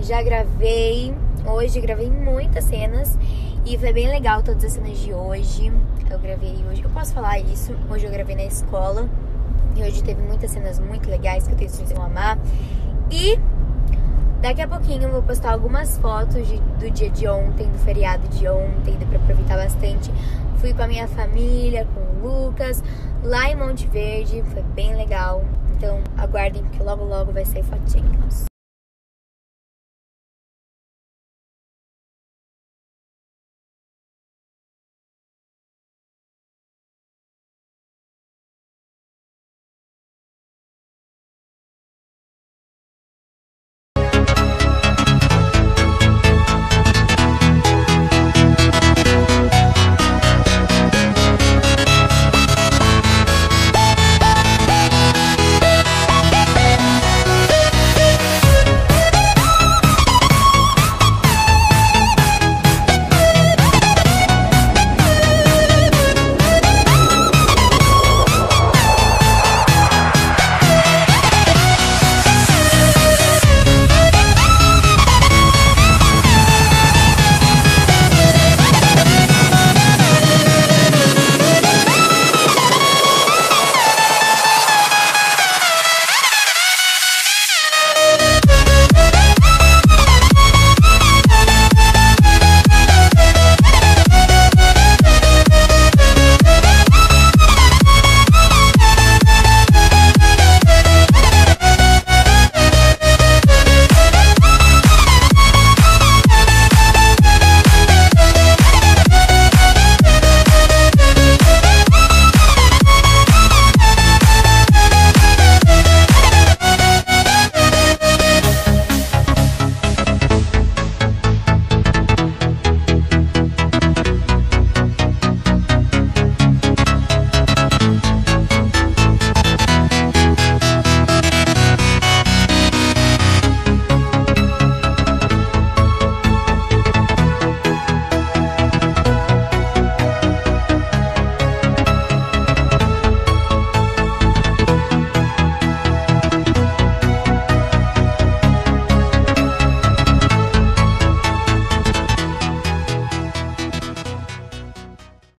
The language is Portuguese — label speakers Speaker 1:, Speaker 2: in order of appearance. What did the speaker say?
Speaker 1: Já gravei, hoje gravei muitas cenas e foi bem legal todas as cenas de hoje. Eu gravei hoje, eu posso falar isso, hoje eu gravei na escola e hoje teve muitas cenas muito legais que eu tenho certeza que vocês vão amar. E daqui a pouquinho eu vou postar algumas fotos do dia de ontem, do feriado de ontem, deu pra aproveitar bastante. Fui com a minha família, com o Lucas, lá em Monte Verde, foi bem legal. Então aguardem porque logo logo vai sair fotinhos.